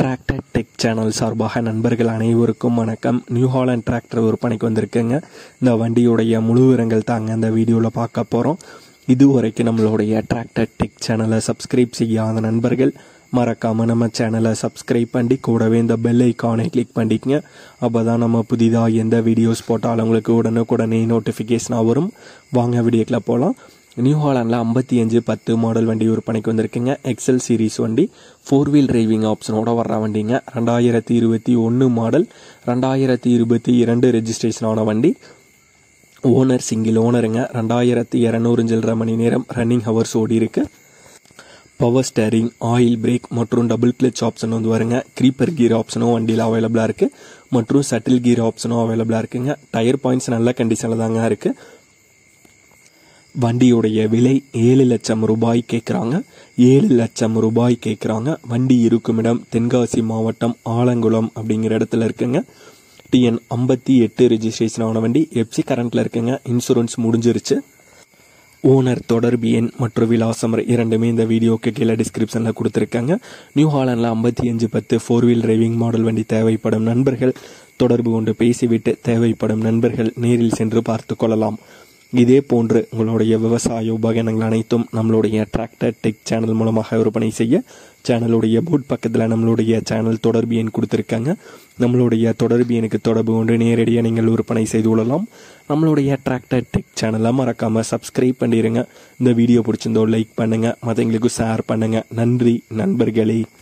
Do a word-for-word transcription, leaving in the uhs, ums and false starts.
Tractor tech channel சார்பாக நண்பர்கள் அனைவருக்கும் வணக்கம். நியூ ஹாலண்ட் டிராக்டர் விற்பனைக்கு வந்திருக்குங்க. இந்த வண்டியுடைய முழு விவரங்கள் தாங்க இந்த வீடியோவில் பார்க்க போகிறோம். இதுவரைக்கும் நம்மளுடைய டிராக்டர் டெக் சேனலை சப்ஸ்கிரைப் செய்யாத நண்பர்கள் மறக்காமல் நம்ம சேனலை சப்ஸ்கிரைப் பண்ணி கூடவே இந்த பெல் ஐக்கானை கிளிக் பண்ணிக்கங்க. அப்போ தான் நம்ம புதிதாக எந்த வீடியோஸ் போட்டாலும் உங்களுக்கு உடனுக்குடனே நோட்டிஃபிகேஷனாக வரும். வாங்க வீடியோக்கில் போகலாம். நியூ ஹாலண்டில் ஐம்பத்தி அஞ்சு பத்து மாடல் வண்டி விற்பனைக்கு வந்திருக்குங்க. எக்ஸல் சீரீஸ் வண்டி ஃபோர் வீல் டிரைவிங் ஆப்ஷனோட வர்ற வண்டிங்க. ரெண்டாயிரத்தி இருபத்தி ஒன்று மாடல், ரெண்டாயிரத்தி இருபத்தி இரண்டு ரெஜிஸ்ட்ரேஷனான வண்டி. ஓனர் சிங்கிள் ஓனருங்க. ரெண்டாயிரத்தி இரநூறு சில்லற மணி நேரம் ரன்னிங் ஹவர்ஸ் ஓடி இருக்கு. பவர் ஸ்டேரிங், ஆயில் பிரேக் மற்றும் டபுள் கிளச் ஆப்ஷன் வந்து வருங்க. க்ரீப்பர் கீர் ஆப்ஷனும் வண்டியில் அவைலபிளாக இருக்குது மற்றும் சட்டில் கீர் ஆப்ஷனும் அவைலபிளாக இருக்குங்க. டயர் பாயிண்ட்ஸ் நல்ல கண்டிஷனில் தாங்க இருக்குது. வண்டியுடைய விலை ஏழு லட்சம் ரூபாய் கேட்குறாங்க. ஏழு லட்சம் ரூபாய் கேட்குறாங்க. வண்டி இருக்கும் இடம் தென்காசி மாவட்டம் ஆலங்குளம் அப்படிங்கிற இடத்துல இருக்குங்க. டிஎன் ஐம்பத்தி எட்டு ரெஜிஸ்ட்ரேஷன் ஆன வண்டி. எப்சி கரண்ட்ல இருக்குங்க. இன்சூரன்ஸ் முடிஞ்சிருச்சு. ஓனர் தொடர்பு எண் மற்றும் விலாசம் இரண்டுமே இந்த வீடியோக்கு கீழே டிஸ்கிரிப்ஷனில் கொடுத்துருக்காங்க. நியூ ஹாலண்டில் ஐம்பத்தி அஞ்சு பத்து ஃபோர் வீல் டிரைவிங் மாடல் வண்டி தேவைப்படும் நண்பர்கள் தொடர்பு கொண்டு பேசிவிட்டு தேவைப்படும் நண்பர்கள் நேரில் சென்று பார்த்து கொள்ளலாம். இதே போன்று உங்களுடைய விவசாய உபகரணங்கள் அனைத்தும் நம்மளுடைய டிராக்டர் டெக் சேனல் மூலமாக விற்பனை செய்ய சேனலுடைய போர்ட் பக்கத்தில் நம்மளுடைய சேனல் தொடர்பு எண் கொடுத்துருக்காங்க. நம்மளுடைய தொடர்பு எண்ணுக்கு தொடர்பு கொண்டு நேரடியாக நீங்கள் விற்பனை செய்து கொள்ளலாம். நம்மளுடைய டிராக்டர் டெக் சேனலை மறக்காமல் சப்ஸ்கிரைப் பண்ணிடுங்க. இந்த வீடியோ பிடிச்சிருந்தோ லைக் பண்ணுங்கள், மற்றவங்களுக்கு ஷேர் பண்ணுங்கள். நன்றி நண்பர்களே.